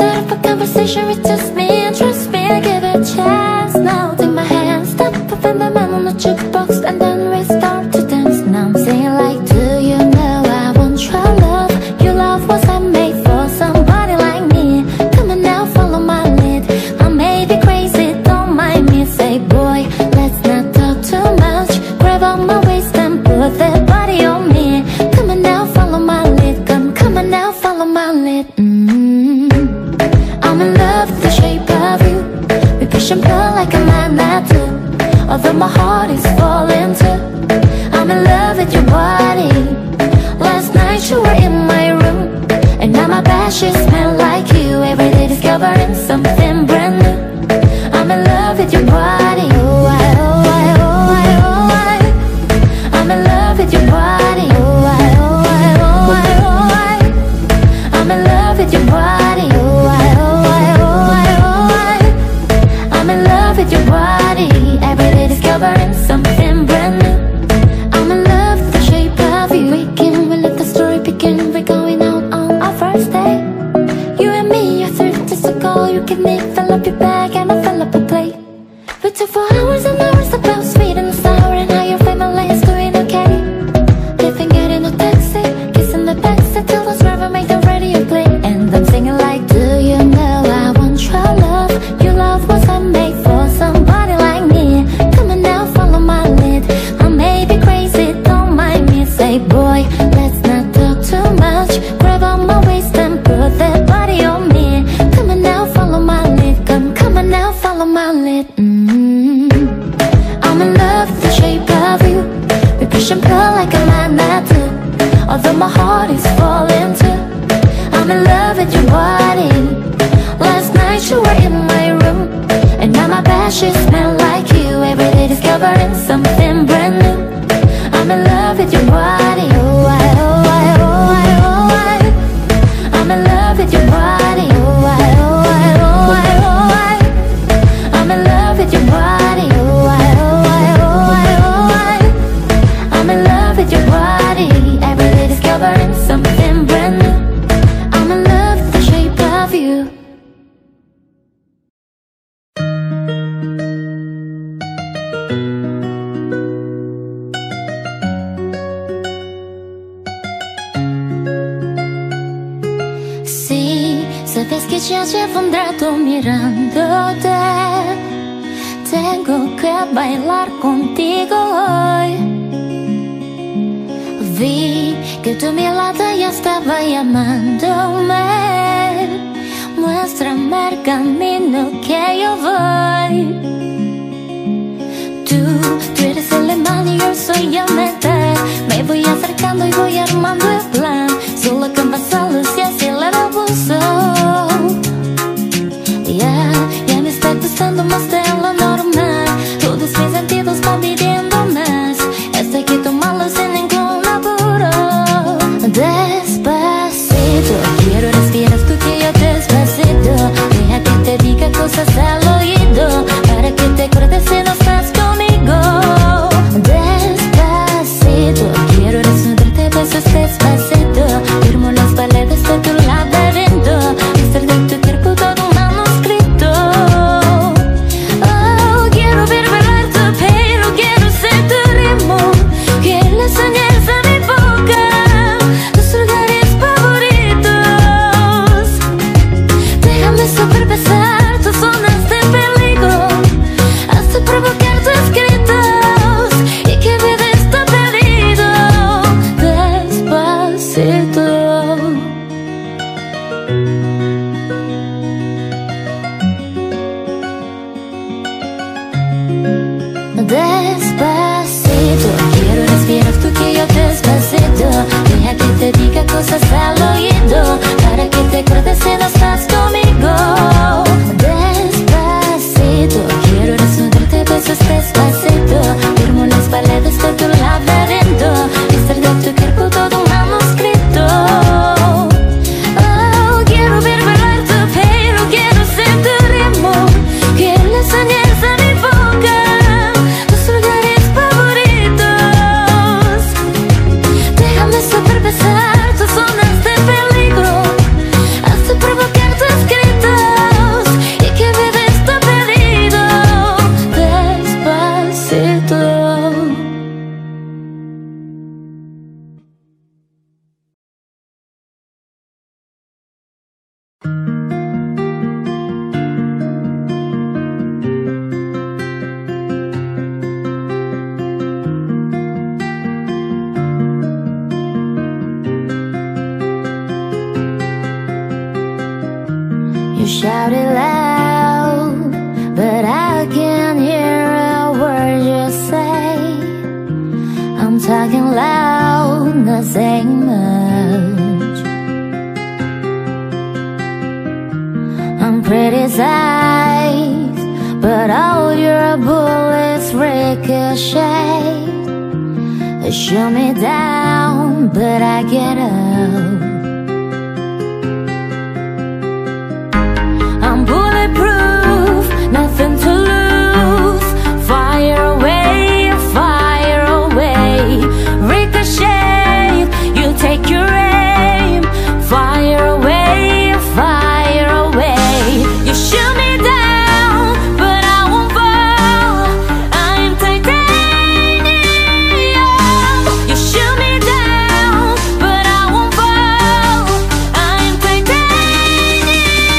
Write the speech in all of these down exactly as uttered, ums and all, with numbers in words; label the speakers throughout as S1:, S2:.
S1: start up a conversation with just me, and trust me, I give it a chance. Now take my hand, step up in the man on the jukebox, and then we start to dance. Now I'm singing like, do you know I want your love? Your love was handmade for somebody like me. Come on now, follow my lead. I may be crazy, don't mind me. Say boy, let's not talk too much. Grab on my waist and put that body on me. Come on now, follow my lead. Come, come on now, follow my lead. mm-hmm. I'm in love with the shape of you. We push and pull like a magnet, although my heart is falling too. I'm in love with your body. Last night you were in my room, and now my bed sheets smell like you. Every day discovering something brand new. I'm in love with your body. Oh I, oh I, oh I, oh I. I'm in love with your body. Oh I, oh I, oh I, oh I. I'm in love with your body. Oh I, oh I, oh I, oh I. I'm in love with your body. Every day discovering something brand new. I'm in love with the shape of you. We can, we let the story begin. We're going out on our first day. You and me are thirty days ago. You give me, fill up your bag, and I fill up a plate. We took for hours and hours about sweet and sour, and how your family is doing okay. Living good in a taxi, kissing the backseat till the driver made the radio play. And I'm singing like, do you know I want your love? Your love was handmade for somebody like me. Come on now, follow my lead. I may be crazy, don't mind me. Say boy, let's not talk too much. Grab on my waist and put that body on me. Come on now, follow my lead. Come, come on now, follow my lead. mm-hmm. I'm in love with the shape of you. We push and pull like a magnet, although my heart is falling too. I'm in love with your body. Last night you were in my room, and now my bed sheets smell like you. Every day discovering something brand new. I'm in love with your body. Oh I, oh I, oh I, oh I. I'm in love with your body. Oh I, oh I, oh I, oh I. I'm in love with your body. Oh I, oh I, oh I, oh I. I'm in love with your body. Every day discovering something brand new. I'm in love with the shape of you. Sí, sabes que ya llevo un rato mirándote. Tengo que bailar contigo hoy. Vi que tu mirada ya estaba llamándome. Muéstrame el camino que yo voy. Tú, tú eres el imán y yo soy el metal. Me voy acercando y voy armando el plan. Solo con vasalos y así el abuso. Ya, ya me está gustando más de lo normal. Todos mis sentidos van pidiendo más. Esto hay que tomarlo sin ningún apuro. Despacito, quiero respirar tú que yo despacito. Deja que te diga cosas al oído, para que te acuerdes si no estás conmigo. Despacito, quiero desnudarte besos despacito. You shout it loud, but I can't hear a word you say. I'm talking loud, not saying much. I'm criticized, but all your bullets ricochet. They shoot me down, but I get up. I'm bulletproof, nothing to lose. Fire away, fire away. Ricochet, you take your aim. Fire away, fire away. You shoot me down, but I won't fall. I'm titanium. You shoot me down, but I won't fall. I'm titanium.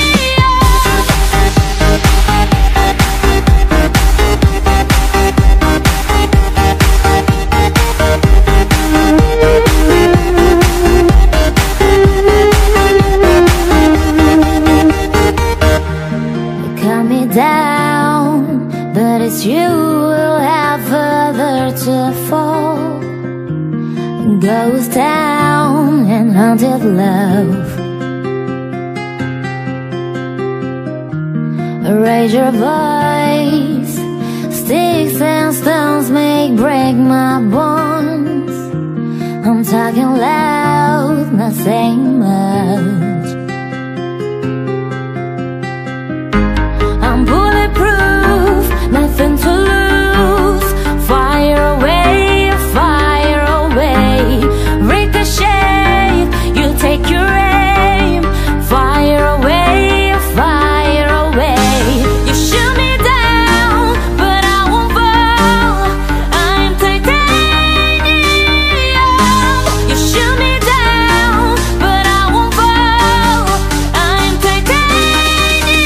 S1: Cut me down, but it's you who'll have further to fall. Ghost town and haunted love. Raise your voice. Sticks and stones make break my bones. I'm talking loud, not saying much. I'm bulletproof, nothing to lose. Fire away, fire away. Ricochet, you take your aim. Fire away, fire away. You shoot me down, but I won't fall. I'm titanium. You shoot me down, but I won't fall. I'm titanium.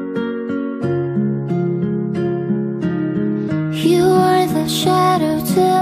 S1: You are the shadow to